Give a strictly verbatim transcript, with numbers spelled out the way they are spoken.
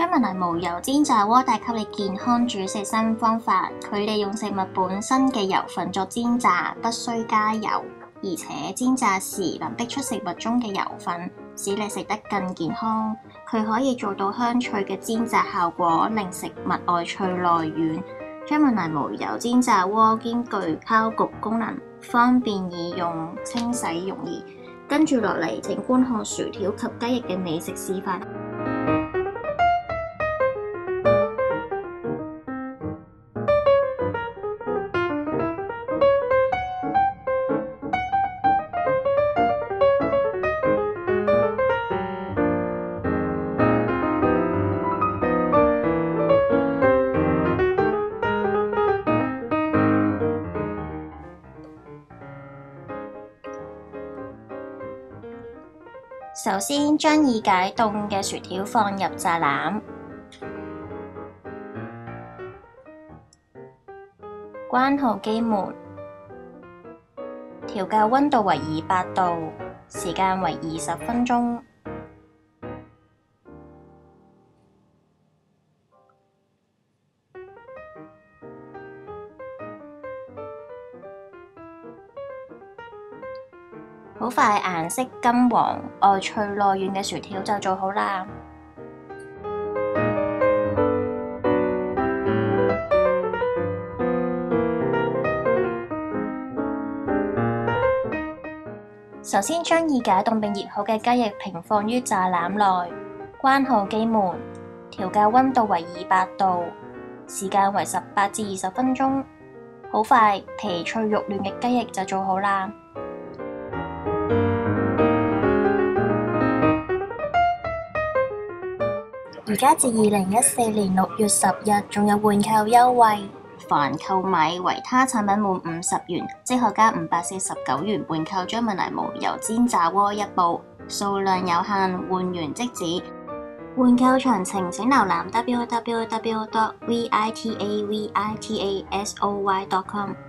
張文麗無油煎炸鍋帶給你健康煮食新方法，佢利用食物本身嘅油分作煎炸，不需加油，而且煎炸時能逼出食物中嘅油分，使你食得更健康。佢可以做到香脆嘅煎炸效果，令食物外脆內軟。張文麗無油煎炸鍋兼具烤焗功能，方便易用，清洗容易。跟住落嚟，請觀看薯條及雞翼嘅美食示範。首先將已解凍嘅薯條放入炸籃，關好機門，調校溫度為二百度，時間為二十分鐘。好快，顏色金黃、外脆內軟嘅薯條就做好啦。首先將已解凍並熱好嘅雞翼平放於炸籃內，關好機門，調校溫度為二百度，時間為十八至二十分鐘。好快，皮脆肉嫩嘅雞翼就做好啦。而家至二零一四年六月十日，仲有換購優惠，凡購買維他產品滿五十元，即可加五百四十九元換購張文麗無油煎炸鍋一部，數量有限，換完即止。換購詳情請瀏覽 w w w dot v i t a v i t a s o y dot com。